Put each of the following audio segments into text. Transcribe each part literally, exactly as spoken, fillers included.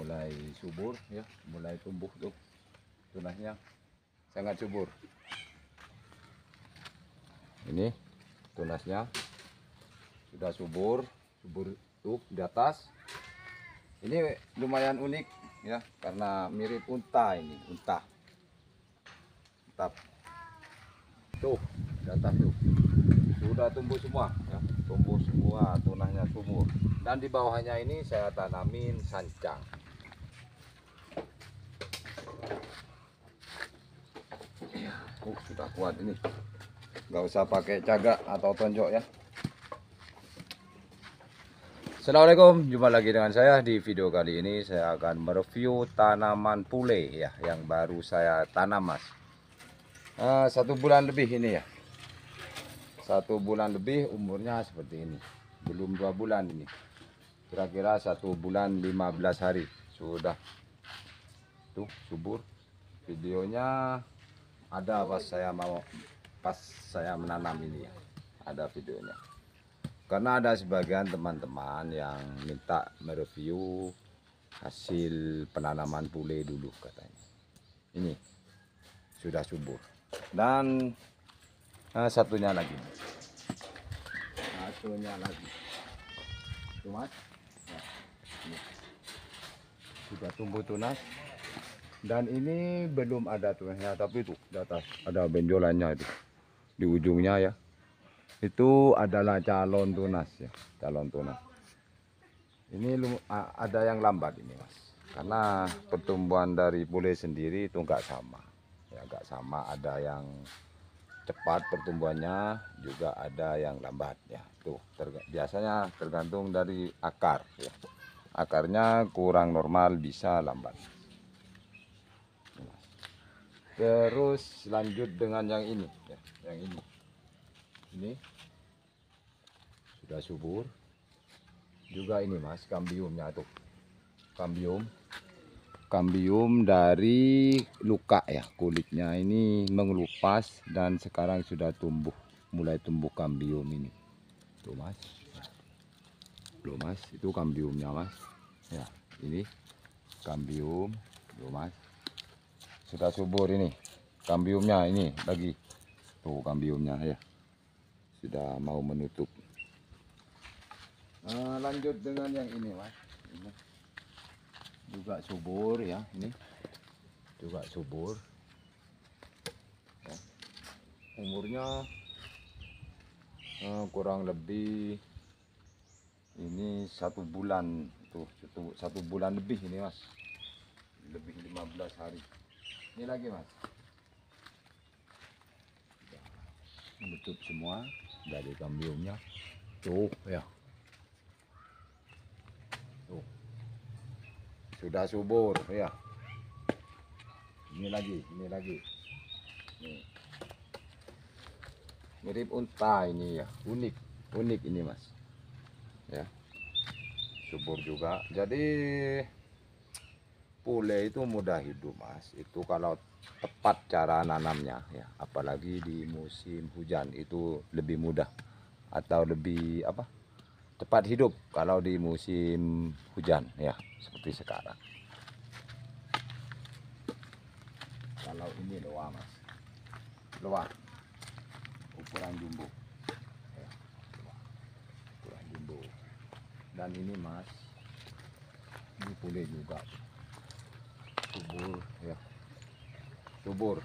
mulai subur ya, mulai tumbuh tuh tunasnya sangat subur. Ini tunasnya sudah subur, subur tuh di atas. Ini lumayan unik ya, karena mirip unta ini, unta. Mantap. Tuh, di atas tuh. Sudah tumbuh semua ya, tumbuh semua, tunasnya subur. Dan di bawahnya ini saya tanamin sancang. Uh, sudah kuat ini. Nggak usah pakai cagak atau tonjok ya. Assalamualaikum, jumpa lagi dengan saya. Di video kali ini saya akan mereview tanaman pule ya, yang baru saya tanam mas. Uh, satu bulan lebih ini ya. Satu bulan lebih, umurnya seperti ini. Belum dua bulan ini. Kira-kira satu bulan lima belas hari sudah. Tuh subur. Videonya ada pas saya mau pas saya menanam ini ya. Ada videonya. Karena ada sebagian teman-teman yang minta mereview hasil penanaman pule dulu katanya. Ini sudah subur. Dan nah, satunya lagi. Satunya lagi. Tuh mas. Nah, ini. Sudah tumbuh tunas. Dan ini belum ada tunasnya, tapi itu di atas ada benjolannya itu. Di ujungnya ya. Itu adalah calon tunas ya, calon tunas. Ini ada yang lambat ini mas. Karena pertumbuhan dari pule sendiri itu enggak sama. Ya enggak sama, ada yang cepat pertumbuhannya, juga ada yang lambat ya. Tuh terg biasanya tergantung dari akar ya. Akarnya kurang normal bisa lambat. Terus lanjut dengan yang ini ya, yang ini. Ini sudah subur. Juga ini mas, kambiumnya tuh. Kambium. Kambium dari luka ya, kulitnya ini mengelupas dan sekarang sudah tumbuh, mulai tumbuh kambium ini. Tuh mas. Tuh mas, itu kambiumnya mas. Ya, ini kambium, tuh mas. Sudah subur ini. Kambiumnya ini lagi. Tuh kambiumnya ya. Sudah mau menutup. Nah, lanjut dengan yang ini mas. Ini juga subur ya, ini juga subur ya. Umurnya eh, kurang lebih ini satu bulan tuh, satu, satu bulan lebih ini mas, lebih lima belas hari. Ini lagi mas, menutup semua dari kambiumnya tuh ya. Tuh sudah subur ya. Ini lagi, ini lagi. Nih. Mirip unta ini ya, unik, unik ini mas. Ya, subur juga. Jadi pule itu mudah hidup mas. Itu kalau tepat cara nanamnya ya. Apalagi di musim hujan itu lebih mudah atau lebih apa? Cepat hidup kalau di musim hujan ya, seperti sekarang. Kalau ini loa mas, loa ukuran jumbo ya, ukuran jumbo. Dan ini mas, ini pule juga subur ya, subur.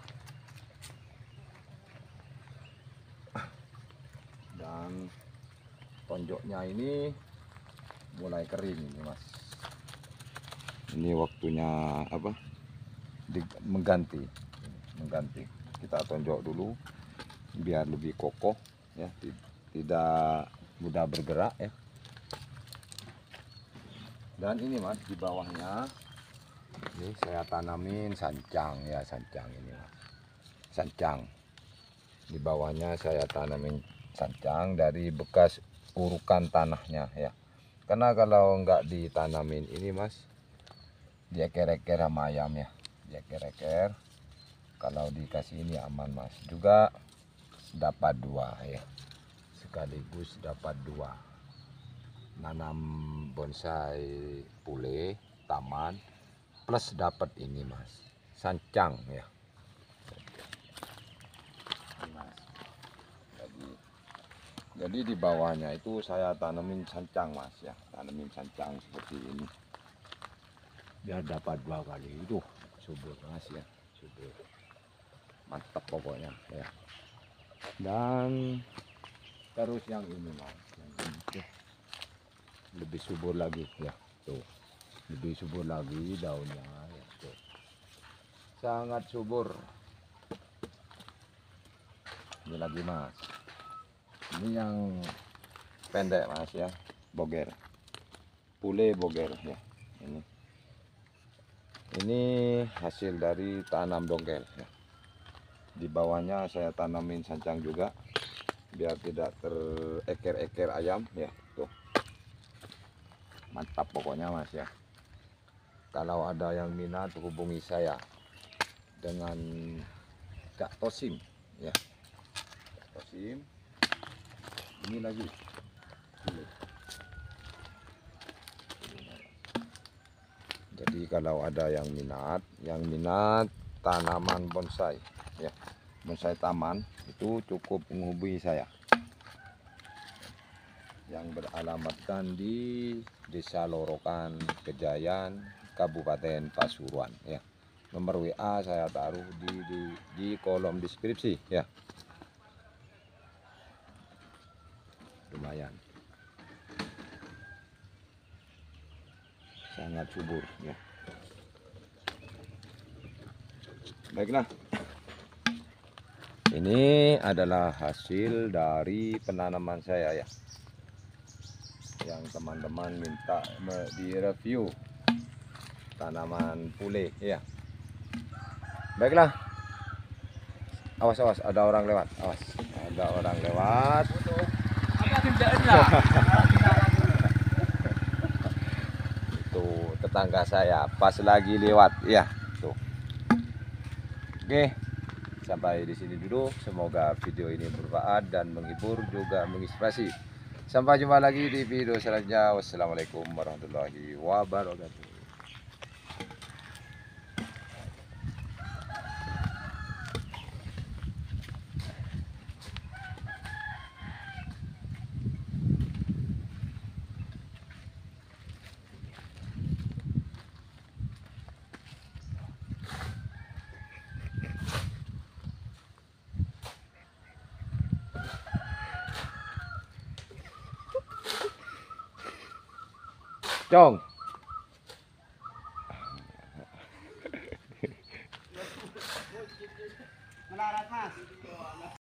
Dan tonjoknya ini mulai kering ini mas. Ini waktunya apa? Di, mengganti, mengganti. Kita tonjok dulu biar lebih kokoh ya, tidak mudah bergerak ya. Dan ini mas, di bawahnya ini saya tanamin sancang ya, sancang ini mas. Sancang. Di bawahnya saya tanamin sancang dari bekas urukan tanahnya ya. Karena kalau enggak ditanamin ini mas, dia kereker sama ayam ya, dia kereker. Kalau dikasih ini aman mas, juga dapat dua ya, sekaligus dapat dua. Nanam bonsai pule taman plus dapat ini Mas, sancang ya. Mas. Jadi, jadi di bawahnya itu saya tanemin sancang Mas ya, tanemin sancang seperti ini. Biar dapat dua kali itu subur Mas ya, subur. Mantap pokoknya ya. Dan terus yang ini Mas, yang ini tuh lebih subur lagi ya, tuh. Lebih subur lagi daunnya ya, tuh. Sangat subur. Ini lagi Mas. Ini yang pendek Mas ya, boger. Pule boger ya. Ini. Ini hasil dari tanam dongkel ya. Di bawahnya saya tanamin sancang juga biar tidak tereker-eker ayam ya, tuh. Mantap pokoknya Mas ya. Kalau ada yang minat hubungi saya dengan Kak Tosim ya. Kak Tosim. Ini lagi. Ini. Jadi kalau ada yang minat, yang minat tanaman bonsai ya, bonsai taman, itu cukup menghubungi saya. Yang beralamatkan di Desa Lorokan, Kejayan, Kabupaten Pasuruan ya. Nomor W A saya taruh di di, di kolom deskripsi ya. Lumayan. Sangat subur ya. Baiklah. Ini adalah hasil dari penanaman saya ya. Yang teman-teman minta di review tanaman pule ya. Baiklah. Awas awas ada orang lewat. Awas ada orang lewat. Itu tetangga saya pas lagi lewat ya. Tuh. Oke. Sampai di sini dulu. Semoga video ini bermanfaat dan menghibur juga menginspirasi. Sampai jumpa lagi di video selanjutnya. Wassalamualaikum warahmatullahi wabarakatuh. Chong. Melarat Mas.